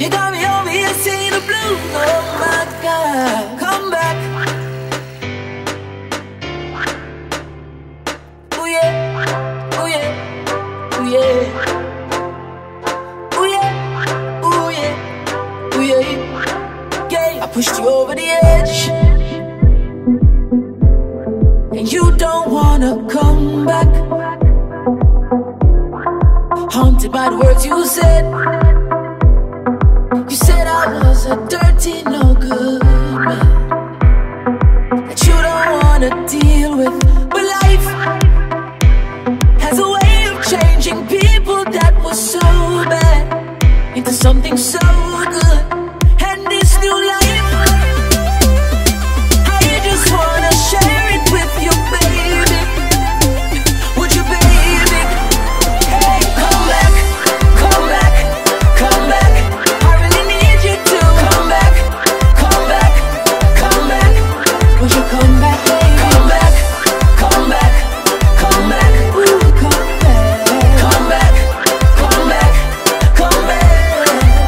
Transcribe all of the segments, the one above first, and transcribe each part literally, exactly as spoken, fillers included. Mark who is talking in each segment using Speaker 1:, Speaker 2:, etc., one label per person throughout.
Speaker 1: You got me over here singing the blues. Oh my God, come back. Oh yeah, oh yeah, oh yeah, oh yeah, oh yeah, oh yeah. Yeah, I pushed you over the edge, and you don't wanna come back. Haunted by the words you said. You said I was a dirty, no good man that you don't wanna deal with. But life has a way of changing people that were so bad into something so good. And this new life, I just wanna share it with you, baby. Would you, baby? Hey, come back, come back, come back. I really need you to come back, come back, come back. Would you come back, baby? Come back, come back, come back. Ooh, come back, come back, come back, come back.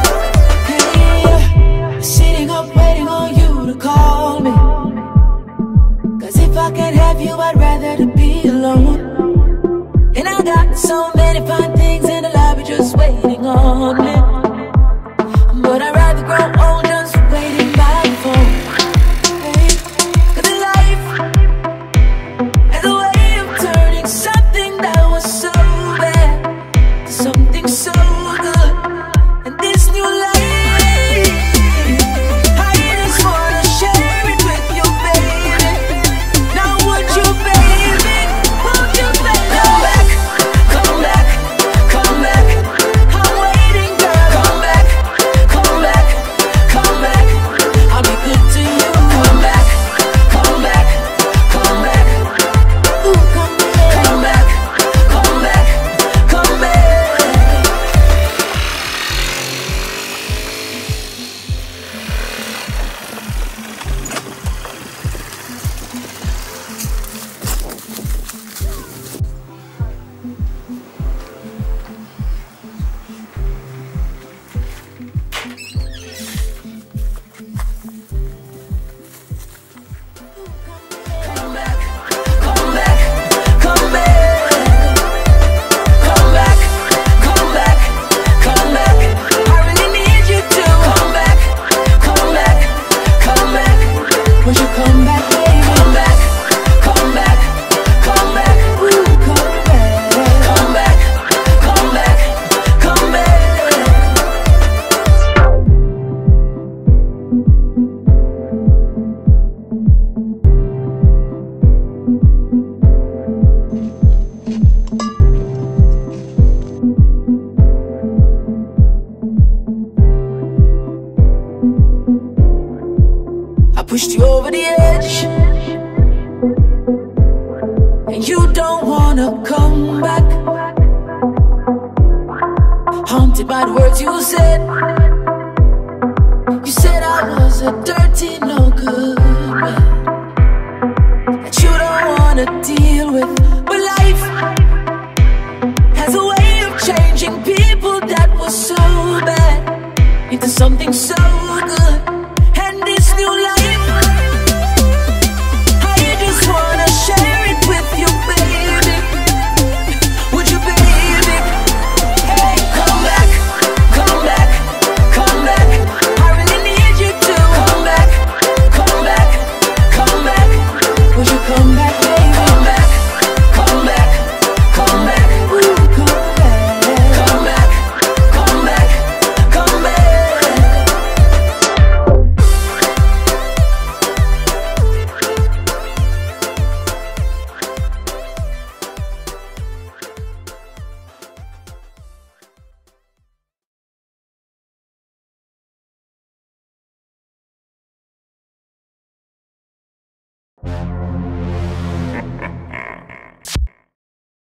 Speaker 1: Hey, sitting up waiting on you to call me. Cause if I can't have you, I'd rather to be alone. And I got so many fine things in the lobby just waiting on me. But I'd rather grow old just waiting by the phone. Hey, cause in life has a way of turning something that was so bad to something so good. And this new life, I just wanna share it with you, baby. Now would you, baby? Would you, baby? Come back, come back, come back. I'm waiting, girl. Come back, come back, come back. I'll be good to you. Come back, come back, come back. Ooh, come back, come back, come back, come back. Come back, come back, come back. Come back, come back, come back. I really need you to come back, come back, come back. Would you come back, baby? Come back, come back, come back. Ooh, come back, come back, come back, come back. I pushed you over the edge, and you don't wanna come back. Haunted by the words you said. You said I was a dirty, no good man that you don't wanna deal with. But life has a way of changing people that were so bad into something so good. And this new life, I just wanna share it with you, baby. Would you, baby? Hey, come back, come back, come back. I really need you to come back, come back, come back. Would you come back, baby? Come back, come back, come back. Ooh, come back, come back, come back, come back.